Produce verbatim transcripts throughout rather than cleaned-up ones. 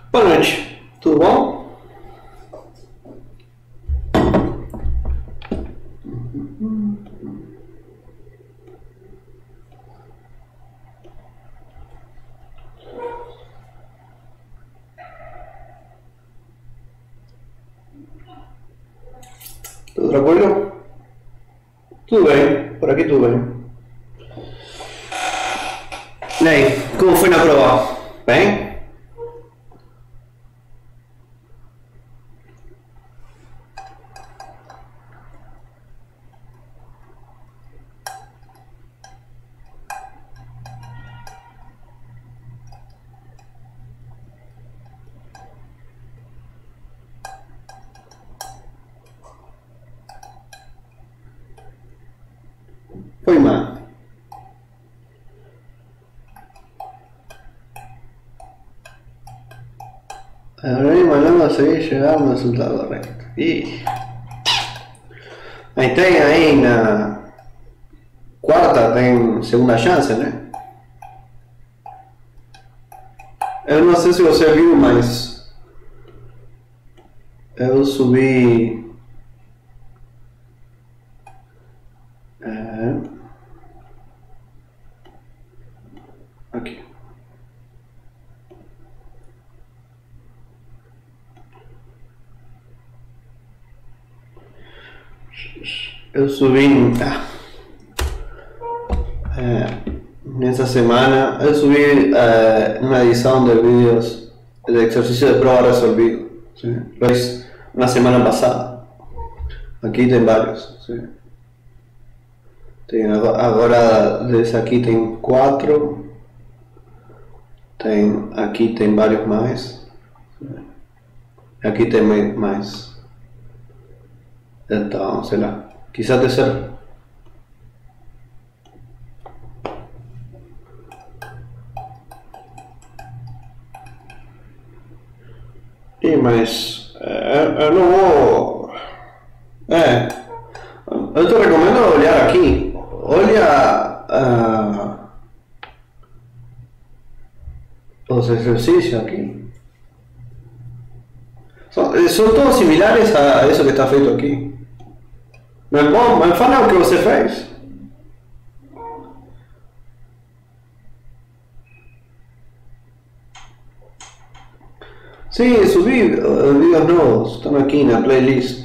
Boa noite, tudo bom? Tudo tranquilo? Tudo bem, por aqui tudo bem. E aí, como foi na prova? Bem? Foi má. Ahora mismo hablando a seguir llegar a un resultado correcto. Y aí tem aí na quarta, tem segunda chance, né? Eu não sei se você viu, mas eu subi. É, aqui. Eu subi ah, é, nessa semana, eu subi é, uma edição de vídeos de exercício de prova resolvido. Sim. Lo hice na semana passada. Aqui tem vários. Sim. Tem, agora desse aqui tem quatro. Tem, aqui tem vários mais. Aqui tem mais. Então, sei lá. Quizás tercero. E mas é, eu não vou. É, eu te recomendo olhar aqui. Olha uh, os exercícios aqui. São, são todos similares a isso que está feito aqui. Mas bom, mas fala o que você fez. Sim, subi uh, vídeos novos, estão aqui na playlist.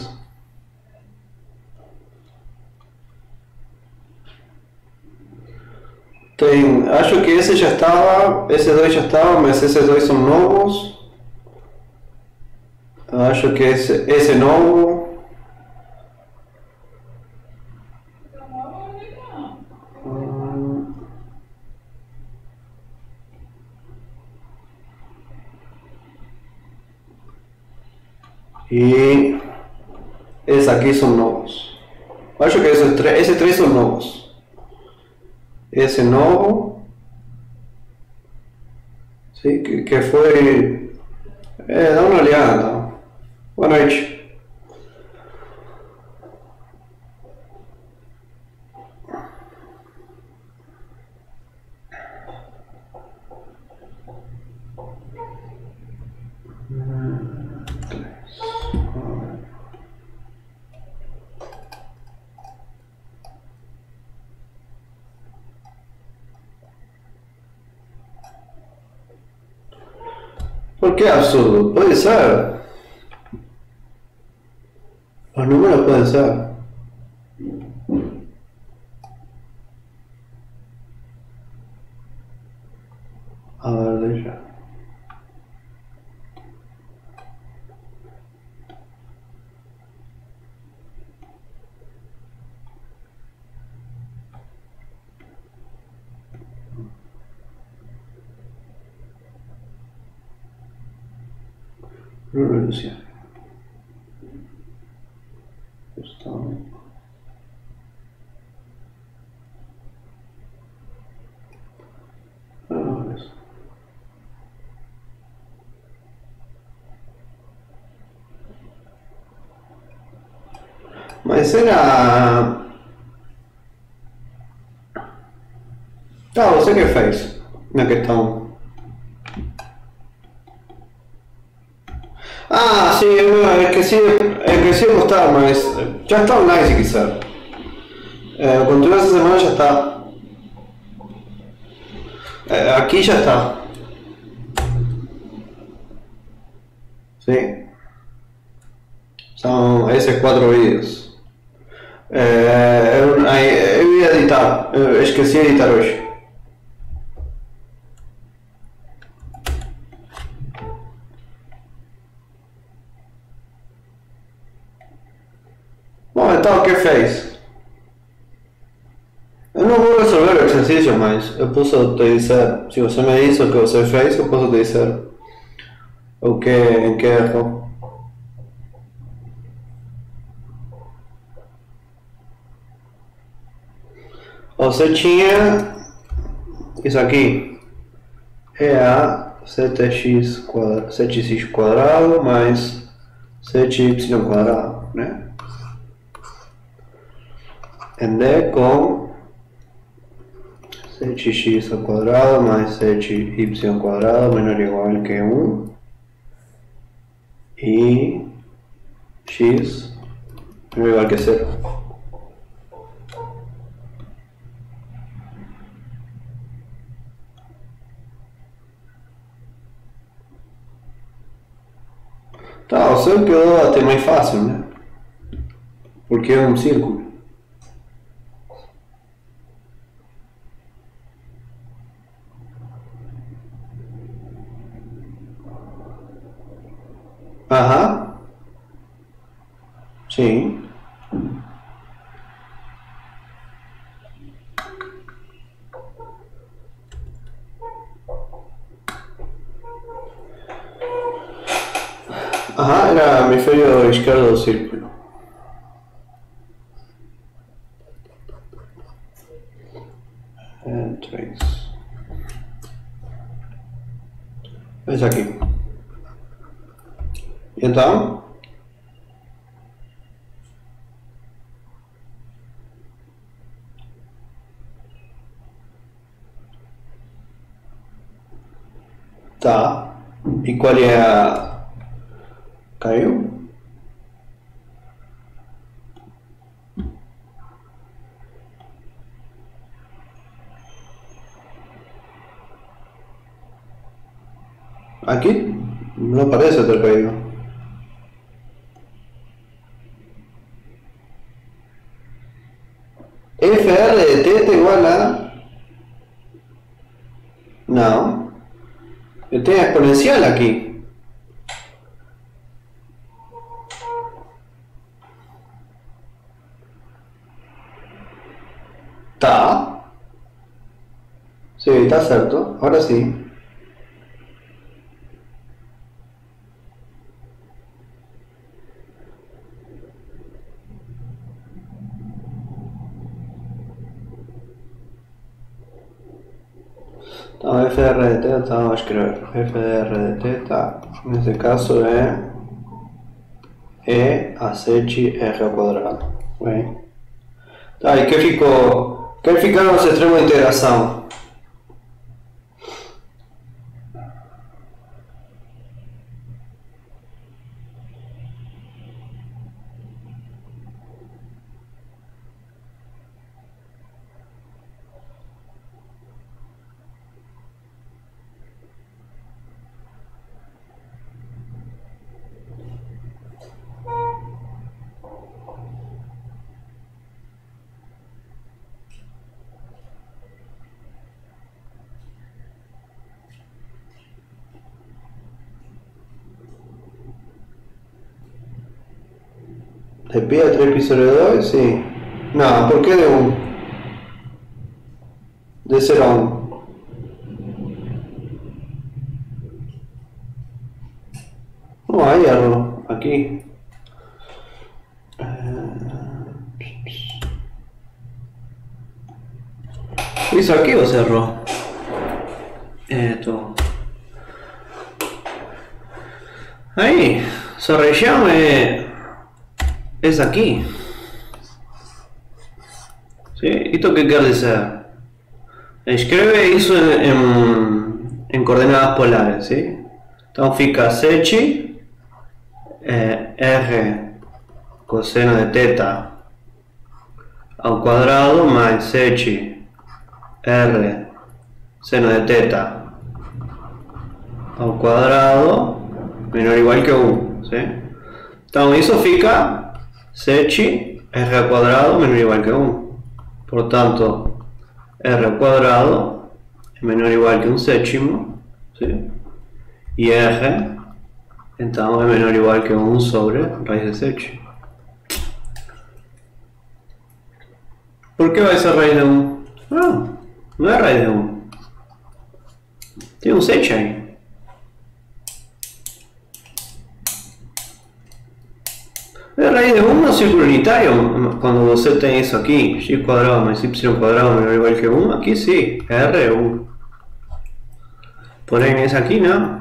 Tem, acho que esse já estava, esses dois já estavam, mas esses dois são novos. Acho que esse, esse é novo. E esses aqui são novos. Acho que esses três, esses três são novos. Esse é novo. Sim, que, que foi. É, dá uma olhada. Boa noite. ¿Por qué absurdo? Puede ser. Los números pueden ser. A ver, de ella. Renuncia. Está. Ah, eso. Mas era. Tá, você que fez na questão. Ah, sí, é que sí, é que sí gostar, mas já está online se quiser. É, quando tiver essa semana já está. É, aqui já está. Sim. São esses quatro vídeos. É, eu, eu ia editar, eu esqueci de editar hoje. Bom, então o que fez? Eu não vou resolver o exercício, mas eu posso te dizer, se você me diz o que você fez, eu posso te dizer o que, em que errou. Você tinha isso aqui, é a sete x quadrado, sete x quadrado mais sete y quadrado, né? En D com sete x ao quadrado mais sete y ao quadrado menor ou igual que um e x menor ou igual que zero. Tá, o seu quedou até mais fácil, né? Porque é um círculo. Aham. Sim. Aham, era hemisferio izquierdo do círculo. É, três. Esse aqui. Então? Tá. E qual é a... Caiu? Aqui? Não parece ter caído. F R de θ igual a... Não. Eu tenho a exponencial aqui. Tá. Sim, tá certo. Agora sim. Então, F R de θ, vamos escrever. F R de θ, nesse caso é E a sete R ao quadrado. Bem. Tá, e que ficou? Que ficaram os extremos de integração? De pi a três pi sobre dois, sim. Não, por que de um? De zero a um. Não há erro aqui. Isso aqui você errou? Esto. Aí, sua região é essa aqui. ¿Sí? ¿Esto qué quiere decir? Escreve isso em, em coordenadas polares, ¿sí? Então fica sete eh, R coseno de teta al cuadrado más sec R seno de teta al cuadrado menor o igual que uno, ¿sí? Então isso fica sec R al cuadrado menor o igual que uno. Por tanto, R al cuadrado es menor o igual que un séptimo, ¿sí? Y R entonces es menor o igual que uno sobre raíz de sete. ¿Por qué va a ser raíz de uno? No, no es raíz de uno. Tiene un sete ahí. Es raíz de uno círculo unitario. Cuando você tem isso aqui, x cuadrado más y cuadrado menor o igual que uno, aquí sí, R es uno. Porém, esse aqui não.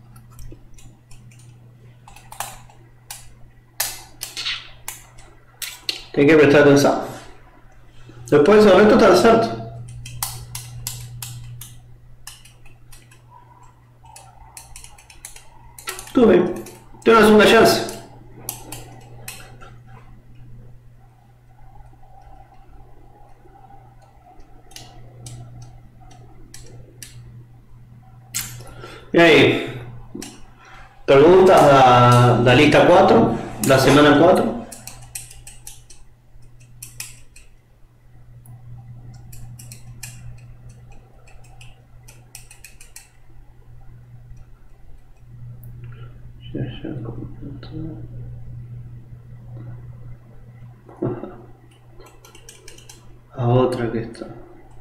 Tem que prestar atenção. Depois o resto está certo. Tudo bem. Tem uma segunda chance. E aí? Perguntas da, da lista quatro, da semana quatro? Já, já completou. A outra questão.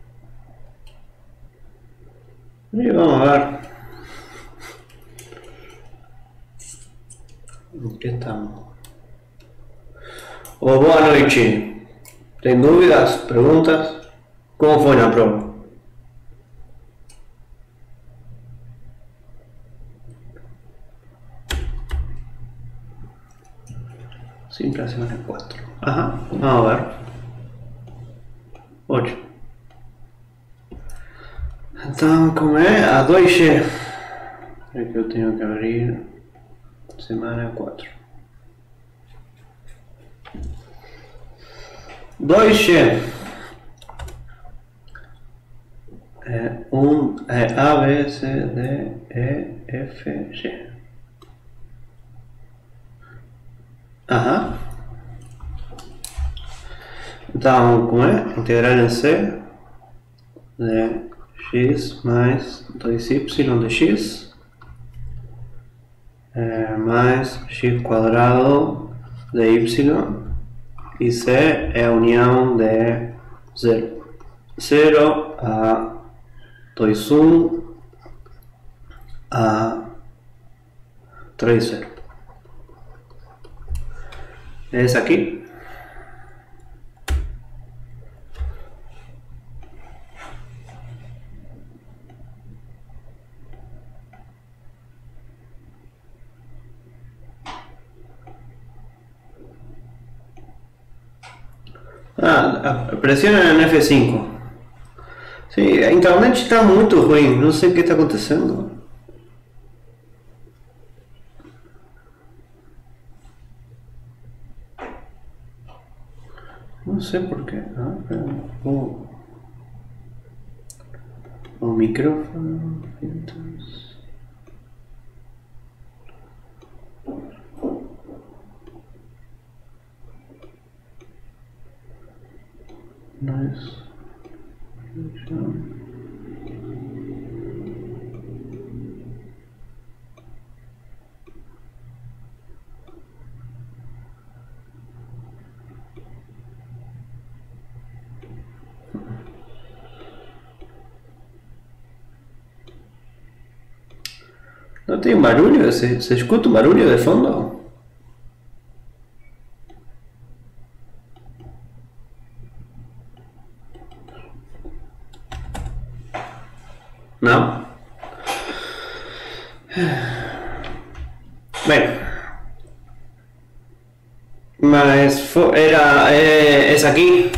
E vamos ver. Aqui estamos. Oh, boa noite. Tem dúvidas? Perguntas? Como foi na prova? Siempre a semana cuatro. Ajá, vamos a ver. ocho. Então, como é? A dois G. É que eu tenho que abrir. Semana quatro. dois G. É um, é A, B, C, D, E, F, G. Aham. Então, como é? Integral em C de x mais dois y de x eh, más x cuadrado de y y c es unión de cero, cero a dois um a três zero. Es aquí. Ah, presiona en F cinco. Sí, a internet está muy ruim, no sé qué está acontecendo. No sé por qué. Ah, pero, oh. O micrófono, filtros. Nice. ¿No tiene un barullo? ¿Se, ¿Se escucha un barullo de fondo? No. Bueno. Mas era, eh, es aquí.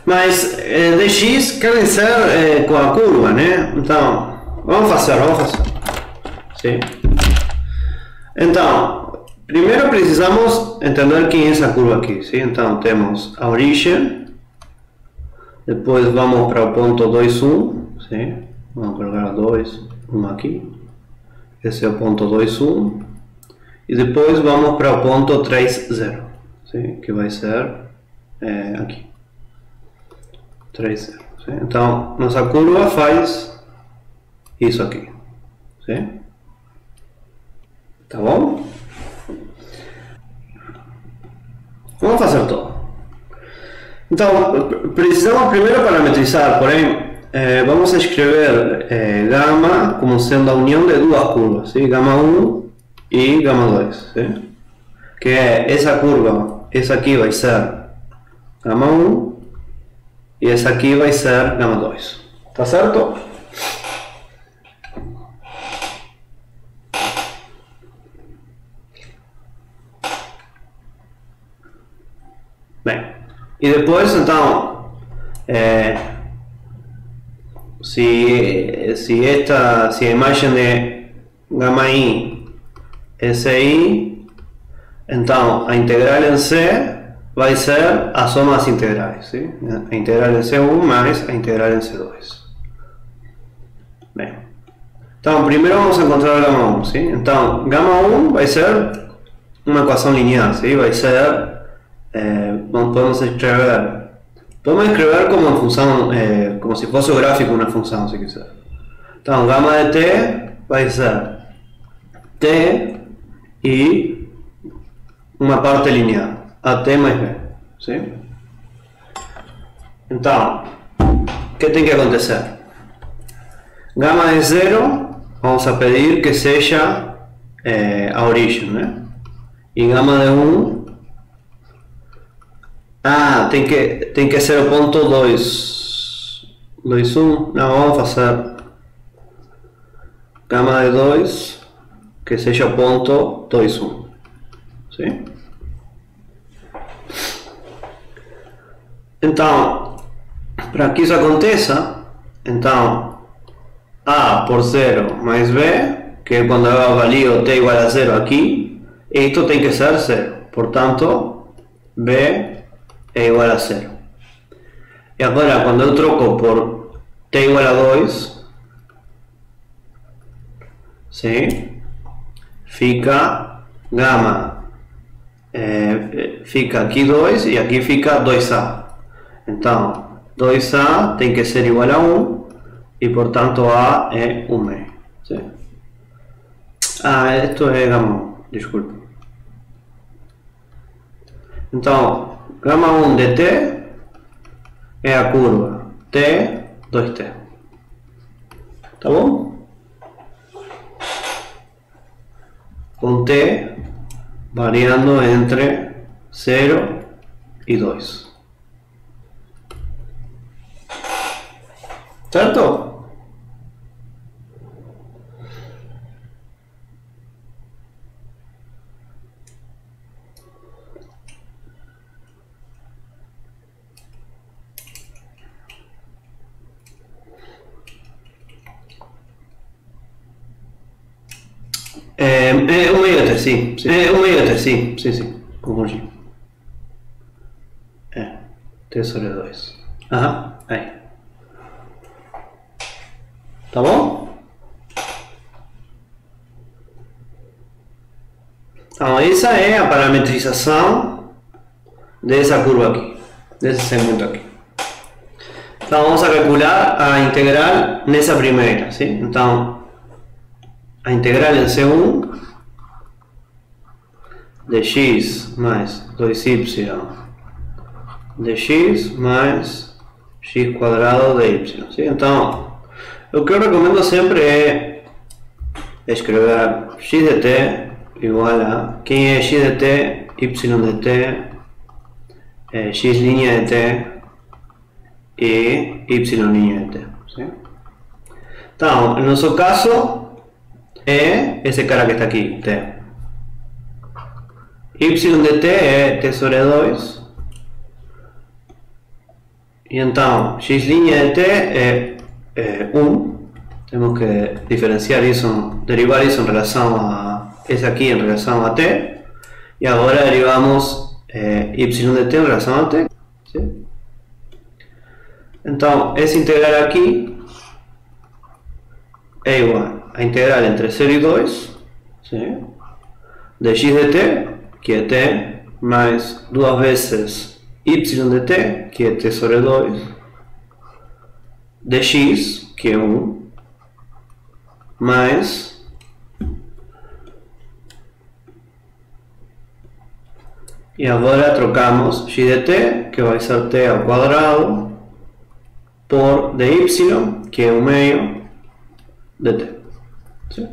Mas eh, dx querem ser eh, com a curva, né? Então, vamos fazer, vamos fazer. Sim. Então, primeiro precisamos entender quem é essa curva aqui, sim? Então, temos a origem, depois vamos para o ponto dois, um, sim? Vamos colocar dois, um aqui. Esse é o ponto dois, um. E depois vamos para o ponto três, zero, sim? Que vai ser é, aqui. três, zero. Sim? Então, nossa curva faz isso aqui. Sim? Tá bom? Vamos fazer tudo. Então, precisamos primeiro parametrizar, porém, eh, vamos escrever eh, gama como sendo a união de duas curvas, ¿sí? Gama um e gama dois, ¿sí? Que é essa curva, essa aqui vai ser gama um e essa aqui vai ser gama dois, tá certo? Bem, e depois então, é, se, se, esta, se a imagem de gama I é C I, então a integral em C vai ser a soma das integrais, ¿sí? A integral em C um mais a integral em C dois. Bem, então primeiro vamos encontrar gama um, ¿sí? Então gama um vai ser uma equação linear, ¿sí? Vai ser Eh, podemos escrever podemos escrever como función, eh, como si fuese gráfico una función, si quiser. Entonces gama de t vai ser t y una parte lineal, at más b, ¿sí? Entonces, ¿qué tiene que acontecer? Gama de cero vamos a pedir que sea eh, a origen, ¿eh? Y gama de uno, ah, tem que, tem que ser o ponto dois, dois, um, não, vamos fazer gama de dois que seja o ponto dois, um, sim? Então, para que isso aconteça, então A por zero mais B, que é quando eu avalio t igual a zero aqui, isto tem que ser zero, portanto B é igual a zero. E agora, quando eu troco por t igual a dois, sim, fica gama, é, fica aqui dois e aqui fica dois A. Então, dois A tem que ser igual a um e, portanto, A é um meio. Sim. Ah, isto é gama um, desculpa. Então, gama um de t é a curva t, dois t. Tá bom? Com t variando entre zero e dois. Certo? É, é um meio até, sim, sim. É um meio até, sim, sim, sim. Confundi. É, t sobre dois. Aham, aí. Tá bom? Então, essa é a parametrização dessa curva aqui, desse segmento aqui. Então, vamos a calcular a integral nessa primeira, sim? Então, a integral em C um de x mais dois y de x mais x quadrado de y. ¿Sí? Então, o que eu recomendo sempre é escrever x de t igual a, quem é x de t, y de t, é, x linha de t e y linha de t. ¿Sí? Então, no nosso caso, é esse cara que está aqui, t. Y de t é t sobre dois E então, x' de t é, é um. Temos que diferenciar isso, derivar isso em relação a esse aqui em relação a t. E agora derivamos é, y de t em relação a t. ¿Sí? Então, esse integral aqui é igual a integral entre zero e dois, ¿sí? De x de t, que é t, mais duas vezes y de t, que é t sobre dois, de x, que é um, mais e agora trocamos x de t, que vai ser t ao quadrado, por dy, que é um meio de t. ¿Sí?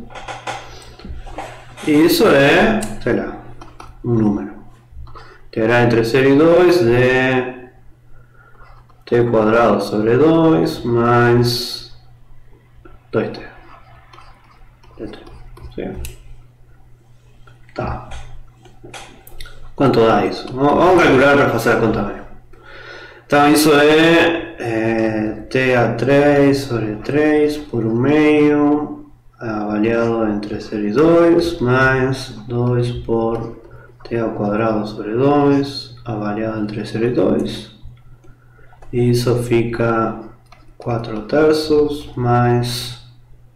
E isso é, sei lá, um número. Integral entre zero e dois de t quadrado sobre dois mais dois t. dt. ¿Sí? Tá. Quanto dá isso? Vamos calcular para fazer a conta mesmo. Então isso é, é t a três sobre três por um meio avaliado entre zero e dois mais dois por t ao quadrado sobre dois avaliado entre zero e dois. E isso fica quatro terços mais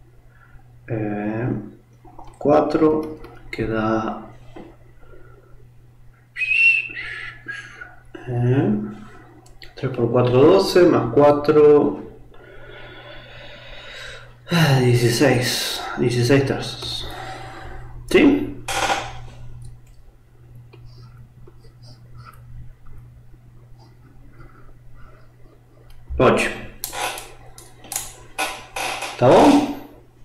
é, quatro, que dá é, três por quatro, doze, mais quatro, dezesseis, dezesseis terços. Sim? Ótimo. Tá bom?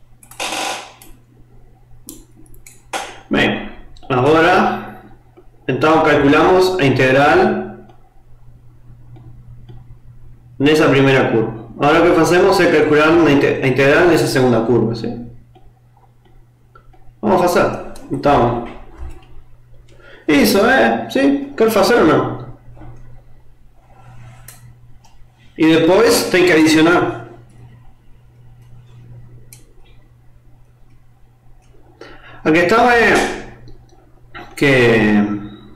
Bem, agora então calculamos a integral nessa primeira curva. Agora o que fazemos é calcular a integral nessa segunda curva, ¿sí? Vamos fazer. Então, isso é, sim, quer fazer ou não? E depois tem que adicionar. A questão é que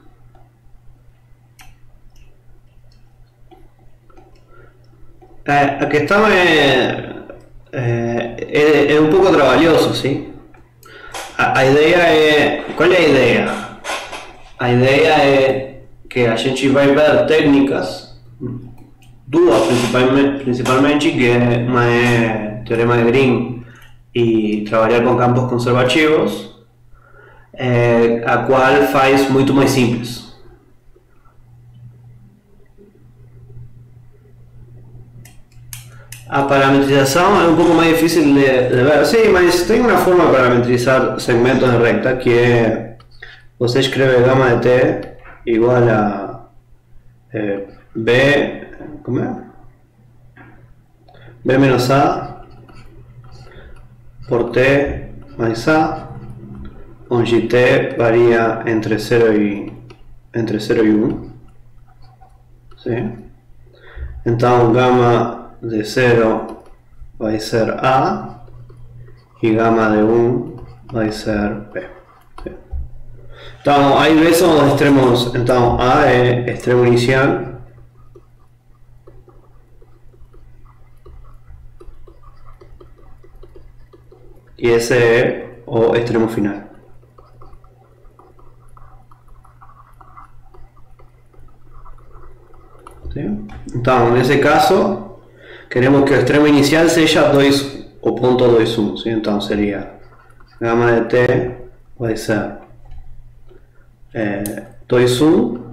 a questão é, é, é, é um pouco trabalhoso, sim? A, a ideia é... Qual é a ideia? A ideia é que a gente vai ver técnicas, duas principalmente, principalmente que uma é teorema de Green e trabalhar com campos conservativos, é, a qual faz muito mais simples. A parametrização é um pouco mais difícil de, de ver, sim, mas tem uma forma de parametrizar segmentos de recta, que é você escreve gama de t igual a é, b, como é? b menos a por t mais a, onde t varia entre zero e entre zero e um. Sim? Então gama de zero vai ser a e gama de um vai ser b. Sim? Então aí B são os extremos. Então a é extremo inicial, e esse é o extremo final. Sim? Então, nesse caso, queremos que o extremo inicial seja dois, o ponto dois um. ¿Sí? Então seria gama de t vai ser é, dois um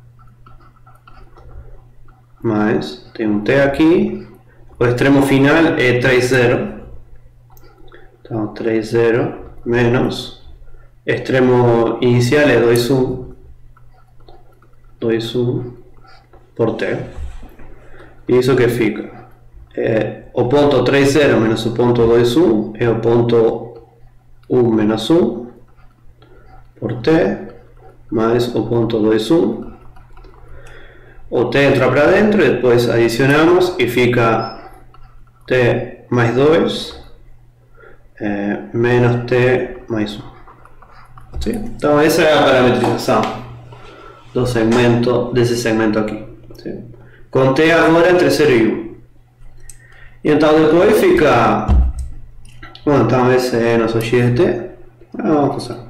mais, tem um t aqui, o extremo final é três zero. Então três zero menos extremo inicial é dois um, dois um por t. E isso que fica é, o ponto três zero menos o ponto dois um é o ponto um menos um por t mais o ponto dois um. O t entra para dentro e depois adicionamos e fica t mais dois é, menos t mais um. Sim? Então essa é a parametrização do segmento, desse segmento aqui. Sim? Com t agora entre zero e um. E então depois fica... Bom, então esse é nosso x de t. Ah, vamos fazer.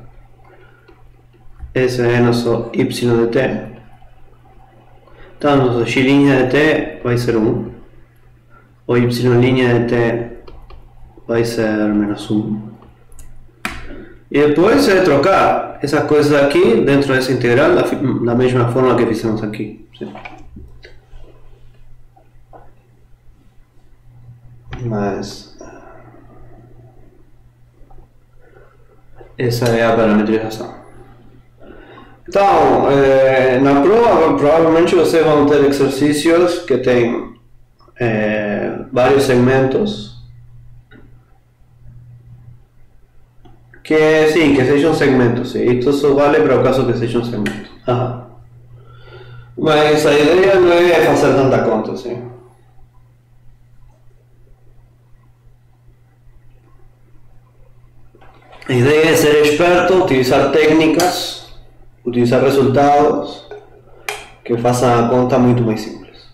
Esse é nosso y de t. Então nosso x' de t vai ser um. O y' de t vai ser menos um. E depois é trocar essas coisas aqui dentro dessa integral da, da mesma forma que fizemos aqui. Sim. Mas essa é a parametrização. Então, é, na prova provavelmente vocês vão ter exercícios que tem é, vários segmentos. Que sim, que seja um segmento, sim. Isto só vale para o caso que seja um segmento. Aham. Mas a ideia não é fazer tanta conta, sim. A ideia é ser esperto, utilizar técnicas, utilizar resultados que façam a conta muito mais simples.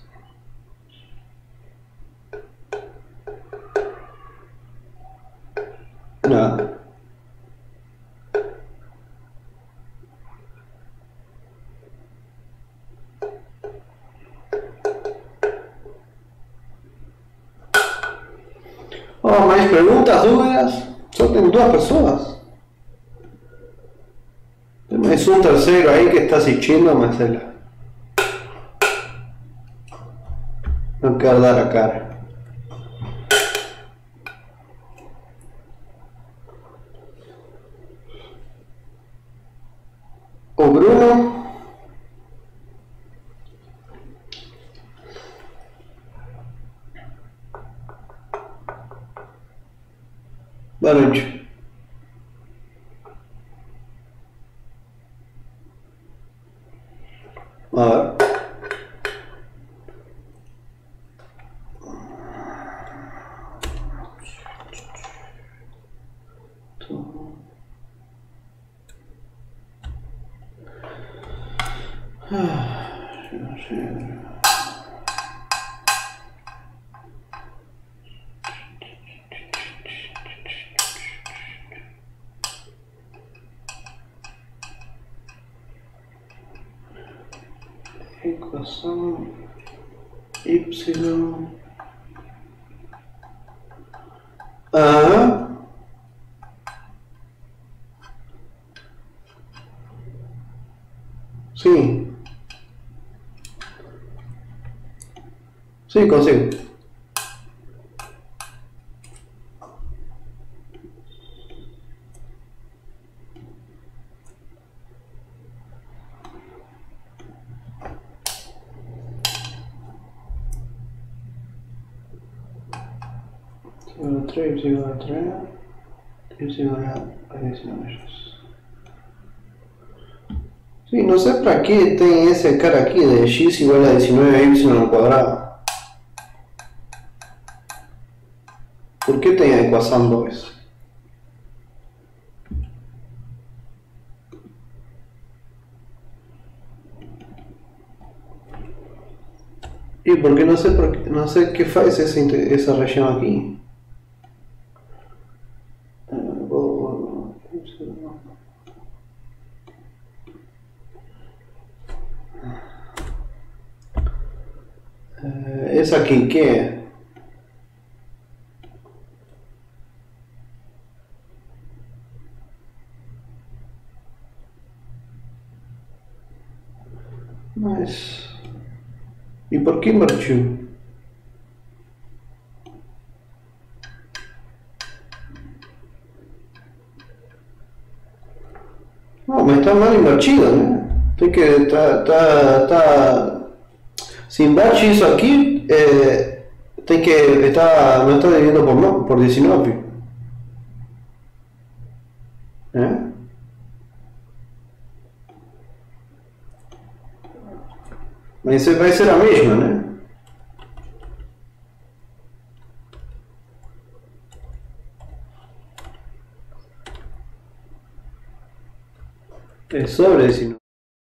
Nada. Oh, mais perguntas, dúvidas? Só tem duas pessoas. Tem mais um terceiro aí que está assistindo, mas ele não quer dar a cara. O Bruno. Boa noite. Ah. Equação y. Ah. Sim. Sim, consigo. três igual a três, y igual a dezenove. Sim, não sei para que tem esse cara aqui de x igual a dezenove y ao quadrado. Por que tem a equação dois? E porque não sei porque não sei o que faz essa essa região aqui. Essa aqui que é? Mas e por que invertiu? Não, mas está mal invertido, né? Tem que tá, tá, tá. Se inverte isso aqui, é, tem que estar não está dividindo por no, por dezenove. É? Mas vai ser a mesma, né? É sobre esse.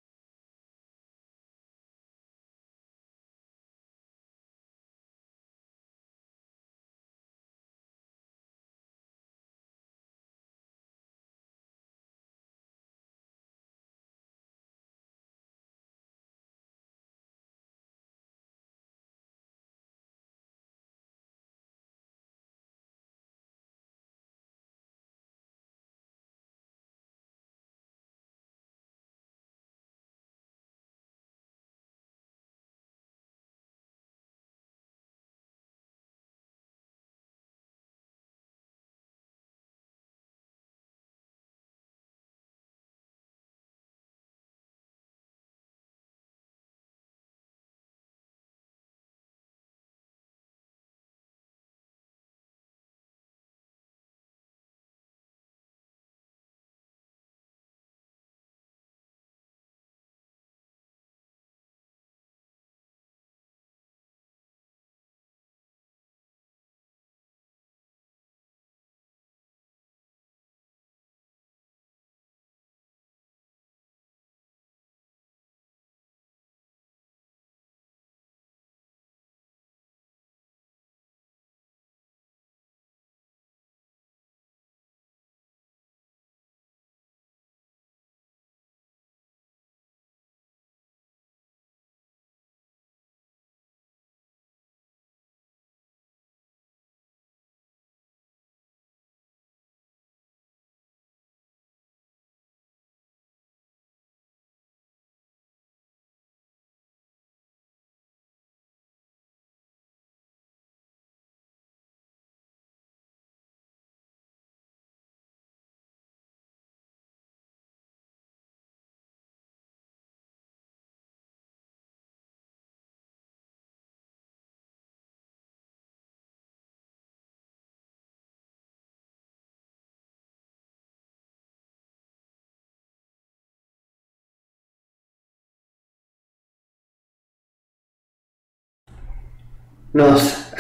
Nossa,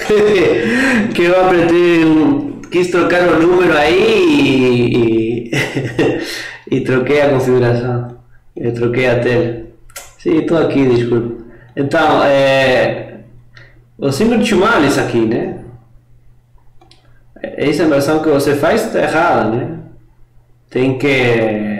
que eu apertei, um, quis trocar o número aí e, e, e troquei a configuração. Eu troquei a tela. Sim, estou aqui, desculpa. Então, é, o símbolo de Shumalis aqui, né? Essa versão que você faz está errada, né? Tem que...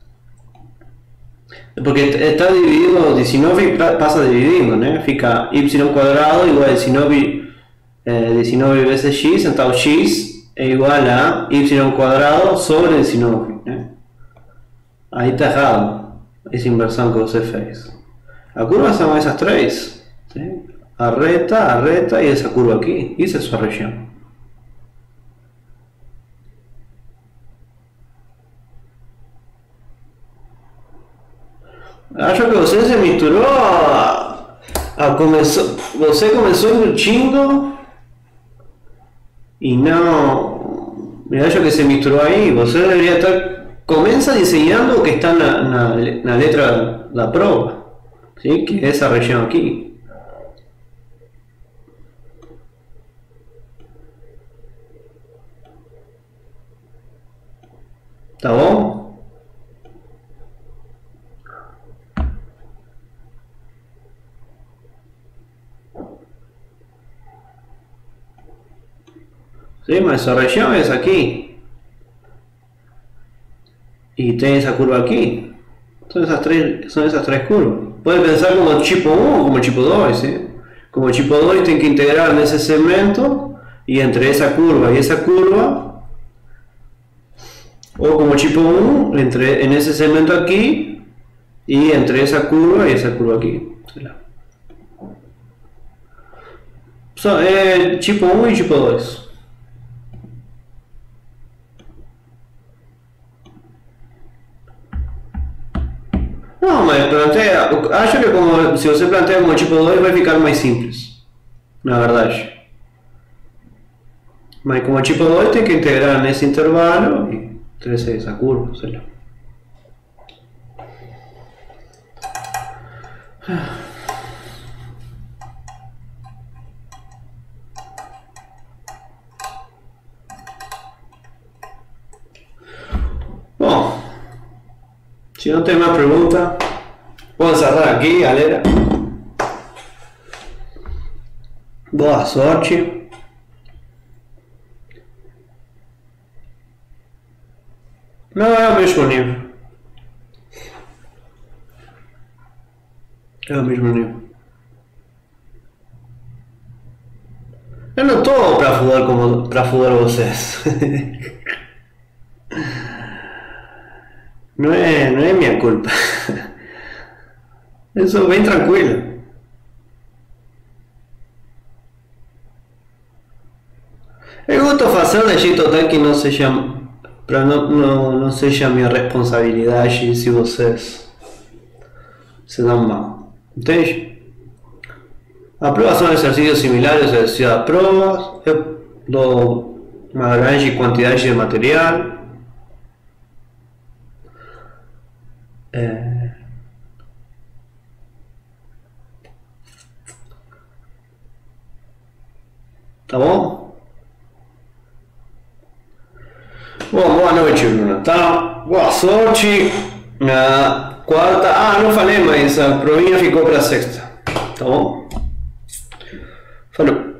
Porque está dividido, dezenove passa dividindo, né? Fica y quadrado igual a dezenove, eh, dezenove vezes x, então x é igual a y quadrado sobre dezenove, né? Aí está errado essa inversão que você fez. A curva são essas três, ¿sí? A reta, a reta e essa curva aqui, isso é sua região. Acho que você se misturou a, a começou, você começou embutindo e não, eu acho que se misturou aí. Você deveria estar, começa desenhando o que está na, na, na letra da prova, ¿sí? Que é essa região aqui. Tá bom? Sí, mas essa região é essa aqui. E tem essa curva aqui. São essas três, são essas três curvas. Pode pensar como tipo um ou como tipo dois, ¿sí? Como tipo dois tem que integrar nesse segmento e entre essa curva e essa curva. Ou como tipo um, entre, nesse segmento aqui e entre essa curva e essa curva aqui. Só é tipo um e tipo dois. Não, mas planteia, acho que como, se você planteia como tipo dois vai ficar mais simples, na verdade. Mas como tipo dois tem que integrar nesse intervalo e trazer essa curva, sei lá. Se não tem mais pergunta, vou encerrar aqui, galera. Boa sorte. Não é o mesmo nível. É o mesmo nível. Eu não estou para falar como para falar vocês. Não é, não é minha culpa. Eu sou bem tranquilo. Eu gosto de fazer de jeito tal que não seja para não, não, não seja minha responsabilidade se vocês se dão mal. Entende? As pruebas son ejercicios similares a decía pruebas, eu dou uma grande quantidade de material. É... Tá bom? Bom, boa noite, Bruna. Tá? Boa sorte. Na quarta. Ah, não falei, mas a provinha ficou para sexta. Tá bom? Falou.